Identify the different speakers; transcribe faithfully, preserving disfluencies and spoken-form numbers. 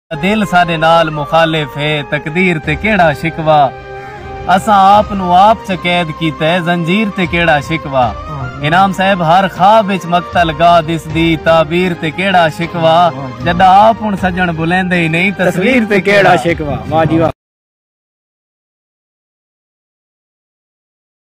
Speaker 1: दिल साडे नाल मुखालिफ है, तकदीर ते केड़ा शिकवा। असा आप नु आप च कैद कीता है, जंजीर ते केड़ा शिकवा। इनाम साहब हर ख्वाब विच मक्तल गा दिसदी, ताबीर ते केड़ा शिकवा। जदा आप हुण सजण बुलेंदे ही नहीं, तस्वीर ते केड़ा शिकवा। वाह जी वाह।